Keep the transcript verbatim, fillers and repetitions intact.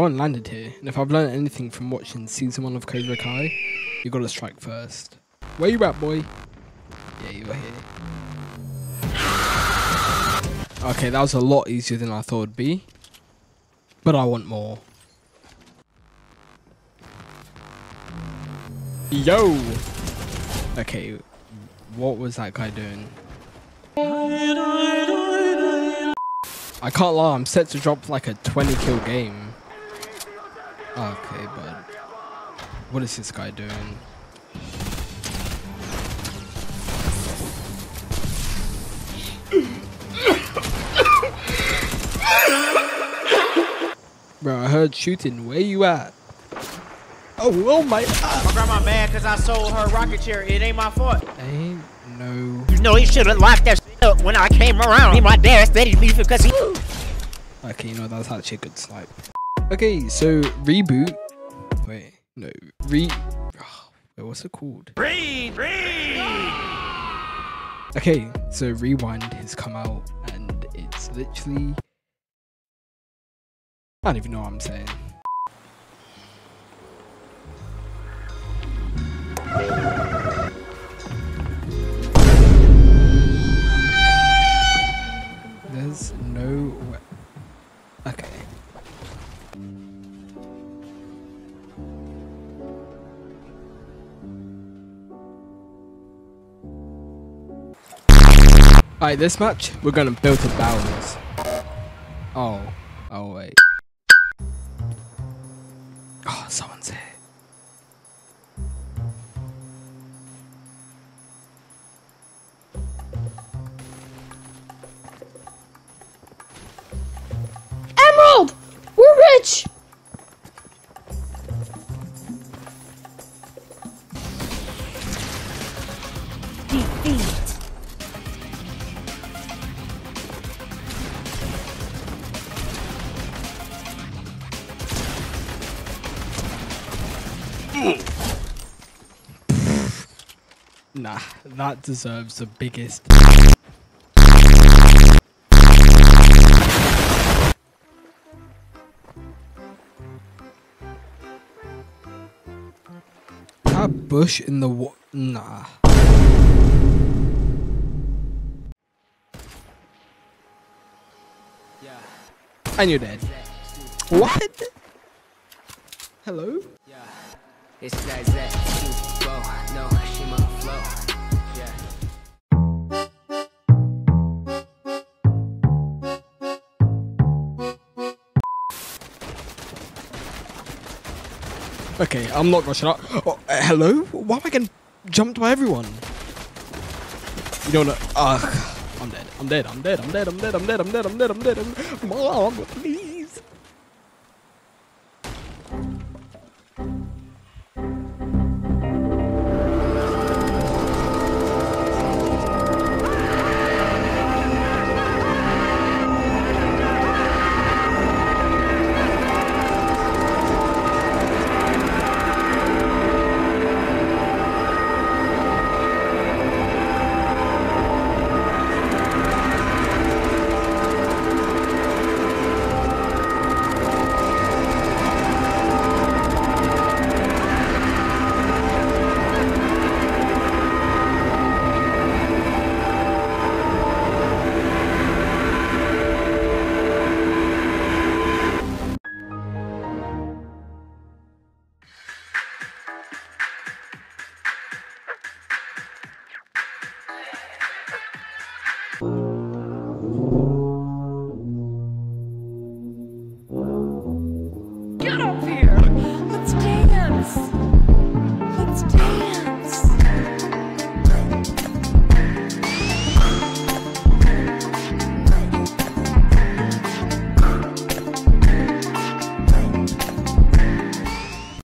one landed here, and if I've learned anything from watching season one of Cobra Kai, you gotta strike first. Where you at, boy? Yeah, you were here. Okay, that was a lot easier than I thought it'd be, but I want more. Yo! Okay, what was that guy doing? I can't lie, I'm set to drop like a twenty kill game. Okay, but what is this guy doing? Bro, I heard shooting. Where you at? Oh, oh my God. My grandma mad because I sold her rocket chair. It ain't my fault. Ain't no. You know, he should have locked that shit up when I came around. Me and my dad steady beefing because he. Okay, you know, that's actually a good snipe. Okay, so reboot. Wait, no. Re. Oh, wait, what's it called? Read, read. Okay, so Rewind has come out and it's literally. I don't even know what I'm saying. There's no way. Okay. Alright, this match, we're gonna build a balance. Oh. Oh, wait. Oh, someone's here. Emerald! We're rich! Defeat. Nah, that deserves the biggest. That bush in the wa- nah. And you're dead. What? Hello? It's that Zach, whoa, no, she my flow, yeah. Okay, I'm not rushing up. Oh, uh, hello? Why am I getting jumped by everyone? You don't know. Ugh. I'm dead. I'm dead. I'm dead. I'm dead. I'm dead. I'm dead. I'm dead. I'm dead. I'm dead. I'm dead. Mom, please.